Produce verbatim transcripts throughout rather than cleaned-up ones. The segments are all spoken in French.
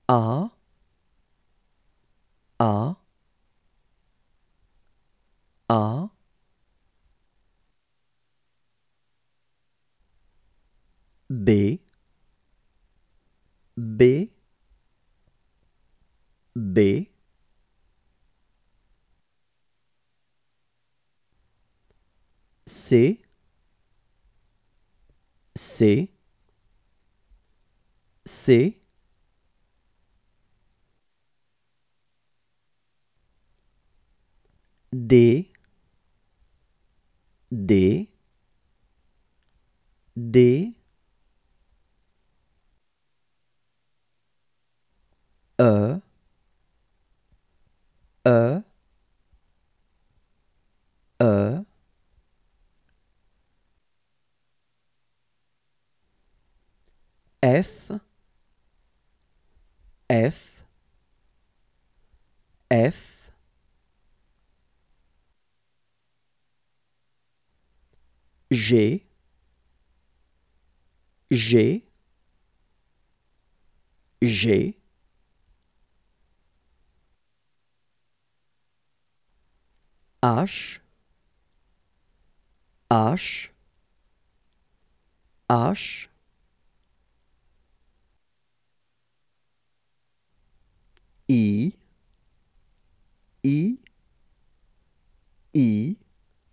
A, A, A, B, B, B, C, C, C, D, D, D, E, E, E, F, F, F, G, G, G, H, H, H, I, I, I,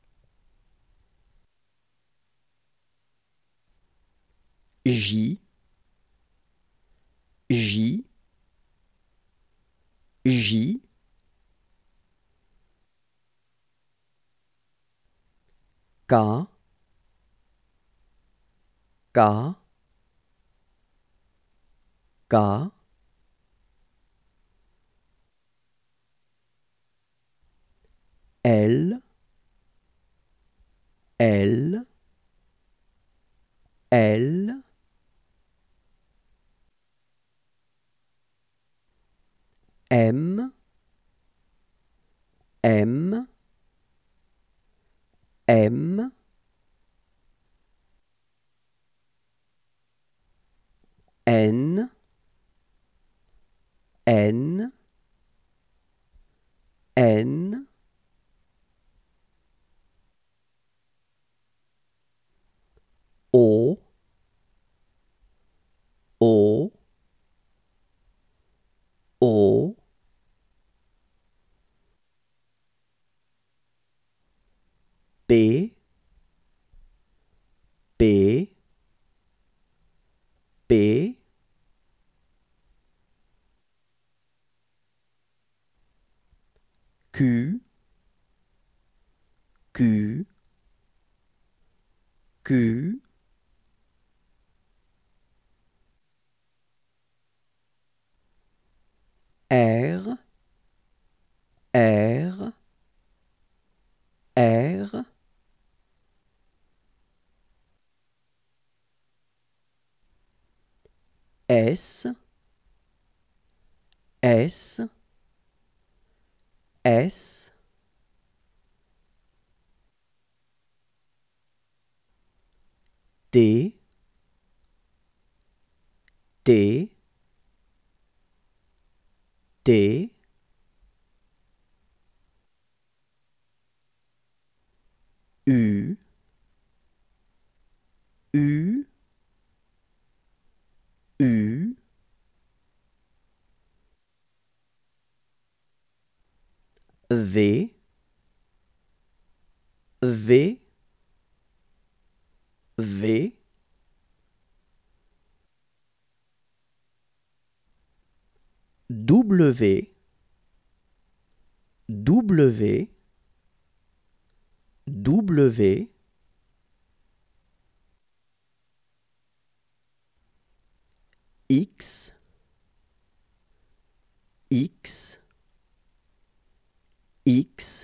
J, J, J, K, K, K, L, L, L, M, M, M, N, N, N, O, O, O, P, P, P, Q, Q, Q, R, R, R, S, S, S, T, T, T, U, U, U, V, V, V, W, W, W, X, X, X,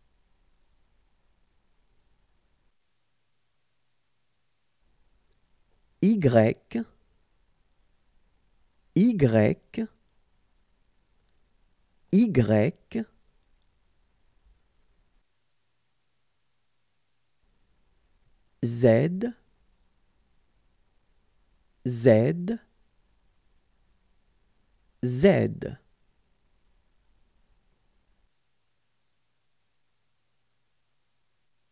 Y, Y, Y, Z, Z, Z.